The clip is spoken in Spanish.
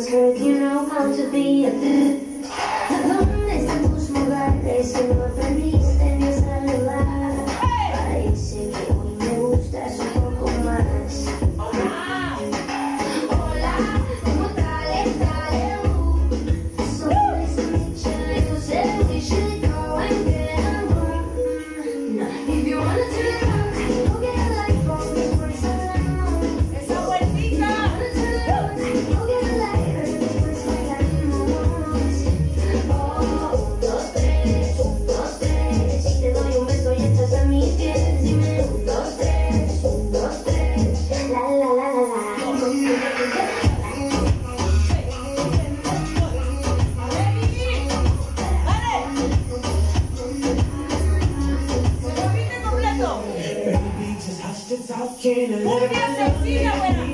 heard you know how to be a ¿Dónde están tus modales? Que no aprendiste ni a saludar. Parece que hoy me gustas un poco más. Hola, ¿cómo tal? So nice to meet you. You said we should go and get a room. If you wanna turn around, go get a light bulb before it's around. ¡Esa vueltita! Go get a lighter before it's un, dos, tres. Si te doy un beso y estás a mis pies, dime un, dos, tres. La la la la la. ¡Cumbia sencilla, buena!